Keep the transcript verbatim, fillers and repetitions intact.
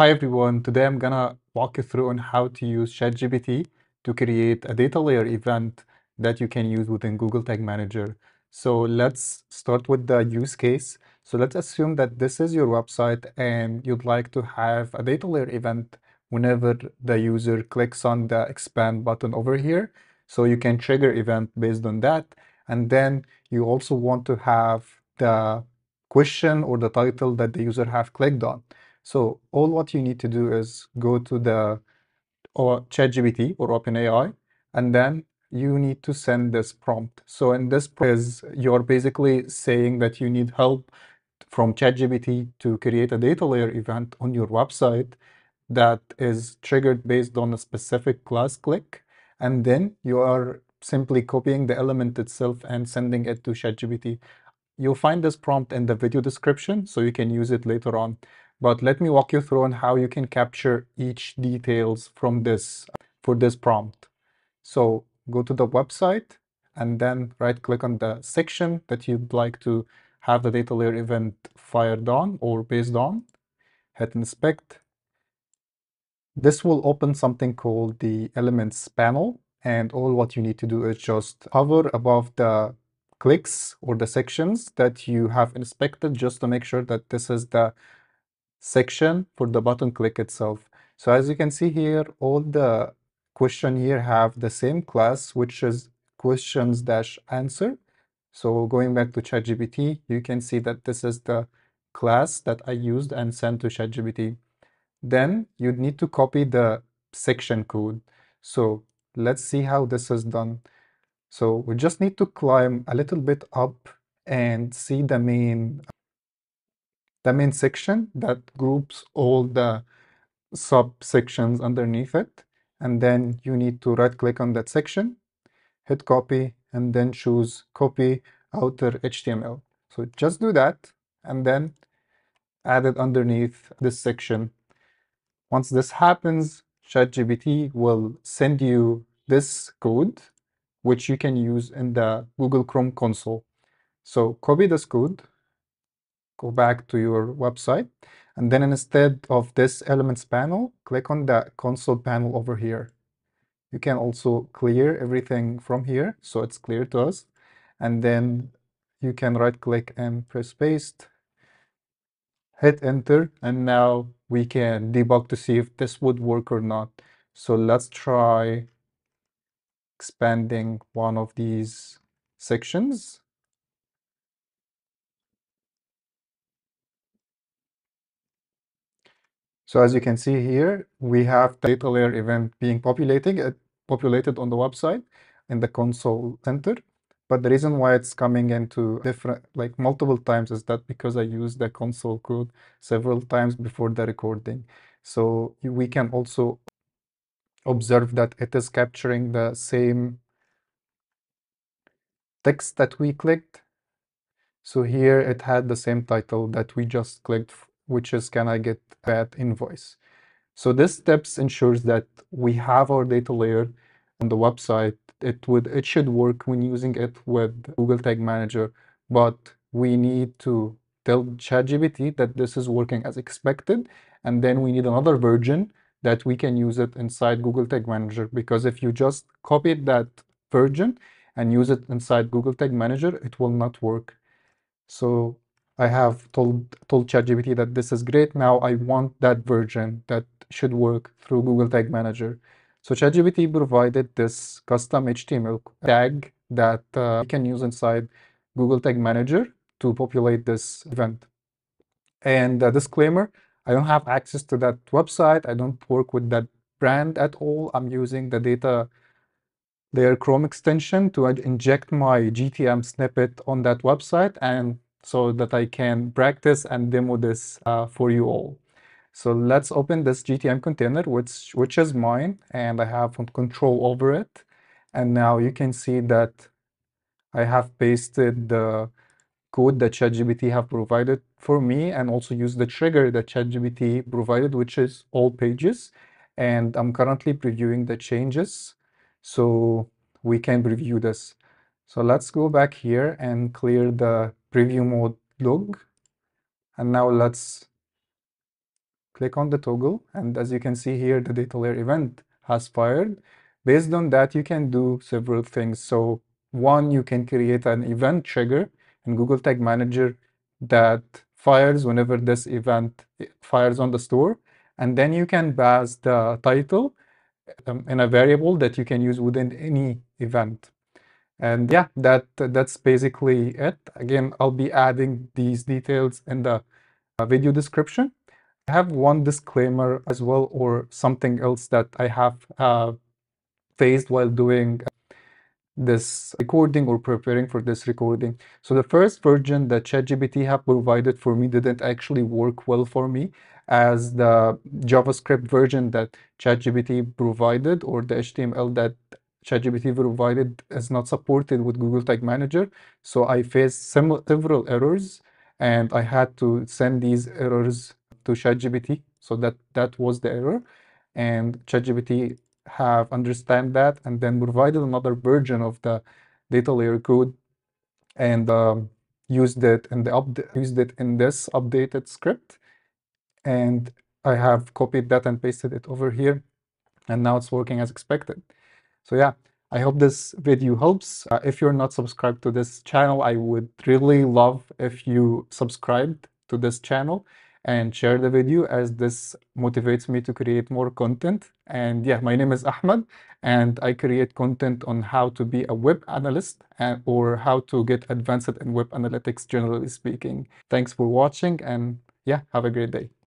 Hi everyone, today I'm gonna walk you through on how to use ChatGPT to create a data layer event that you can use within Google Tag Manager. So let's start with the use case. So let's assume that this is your website and you'd like to have a data layer event whenever the user clicks on the expand button over here. So you can trigger event based on that. And then you also want to have the question or the title that the user have clicked on. So all what you need to do is go to the or ChatGPT or OpenAI, and then you need to send this prompt. So in this prompt is you're basically saying that you need help from ChatGPT to create a data layer event on your website that is triggered based on a specific class click, and then you are simply copying the element itself and sending it to ChatGPT. You'll find this prompt in the video description, so you can use it later on. But let me walk you through on how you can capture each details from this for this prompt. So go to the website and then right click on the section that you'd like to have the data layer event fired on or based on. Hit inspect. This will open something called the elements panel, and all what you need to do is just hover above the clicks or the sections that you have inspected just to make sure that this is the section for the button click itself. So as you can see here, all the question here have the same class, which is questions dash answer. So going back to ChatGPT, you can see that this is the class that I used and sent to ChatGPT. Then you'd need to copy the section code. So let's see how this is done. So we just need to climb a little bit up and see the main the main section that groups all the subsections underneath it. And then you need to right click on that section, hit copy, and then choose copy outer H T M L. So just do that and then add it underneath this section. Once this happens, ChatGPT will send you this code, which you can use in the Google Chrome console. So copy this code, go back to your website, and then instead of this elements panel, click on the console panel over here. You can also clear everything from here, so it's clear to us. And then you can right click and press paste, hit enter, and now we can debug to see if this would work or not. So let's try expanding one of these sections. So as you can see here, we have the data layer event being populating, uh, populated on the website in the console center. But the reason why it's coming into different, like multiple times is that because I used the console code several times before the recording. So we can also observe that it is capturing the same text that we clicked. So here it had the same title that we just clicked, which is can I get that invoice? So this steps ensures that we have our data layer on the website. It would it should work when using it with Google Tag Manager, but we need to tell ChatGPT that this is working as expected, and then we need another version that we can use it inside Google Tag Manager, because if you just copy that version and use it inside Google Tag Manager, it will not work. So I have told told ChatGPT that this is great. Now I want that version that should work through Google Tag Manager. So ChatGPT provided this custom H T M L tag that uh, you can use inside Google Tag Manager to populate this event. And a disclaimer, I don't have access to that website. I don't work with that brand at all. I'm using the data layer Chrome extension to inject my G T M snippet on that website, and so that I can practice and demo this uh, for you all. So let's open this G T M container, which, which is mine, and I have control over it. And now you can see that I have pasted the code that ChatGPT have provided for me, and also use the trigger that ChatGPT provided, which is all pages. And I'm currently previewing the changes, so we can preview this. So let's go back here and clear the preview mode log. And now let's click on the toggle, and as you can see here, the data layer event has fired. Based on that, you can do several things. So one, you can create an event trigger in Google Tag Manager that fires whenever this event fires on the store. And then you can pass the title um, in a variable that you can use within any event. And yeah, that that's basically it. Again, I'll be adding these details in the uh, video description. I have one disclaimer as well, or something else that I have uh, faced while doing this recording or preparing for this recording. So the first version that ChatGPT have provided for me didn't actually work well for me, as the JavaScript version that ChatGPT provided, or the H T M L that ChatGPT provided, is not supported with Google Tag Manager. So I faced several errors, and I had to send these errors to ChatGPT. So that that was the error, and ChatGPT have understand that and then provided another version of the data layer code and um, used it in the up used it in this updated script, and I have copied that and pasted it over here, and now it's working as expected. So yeah, I hope this video helps. Uh, if you're not subscribed to this channel, I would really love if you subscribed to this channel and share the video, as this motivates me to create more content. And yeah, my name is Ahmed, and I create content on how to be a web analyst and, or how to get advanced in web analytics, generally speaking. Thanks for watching, and yeah, have a great day.